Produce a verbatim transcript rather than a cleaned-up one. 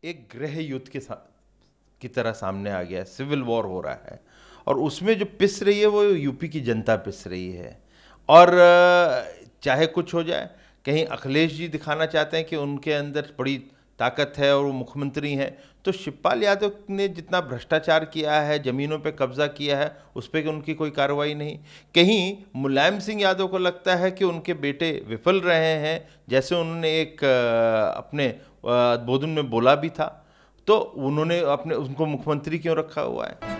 एक गृह युद्ध के की तरह सामने आ गया है, सिविल वॉर हो रहा है और उसमें जो पिस रही है वो यूपी की जनता पिस रही है। और चाहे कुछ हो जाए, कहीं अखिलेश जी दिखाना चाहते हैं कि उनके अंदर बड़ी ताकत है और वो मुख्यमंत्री हैं, तो शिवपाल यादव ने जितना भ्रष्टाचार किया है, ज़मीनों पे कब्जा किया है, उस पर उनकी कोई कार्रवाई नहीं। कहीं मुलायम सिंह यादव को लगता है कि उनके बेटे विफल रहे हैं, जैसे उन्होंने एक अपने बोधन में बोला भी था, तो उन्होंने अपने उनको मुख्यमंत्री क्यों रखा हुआ है?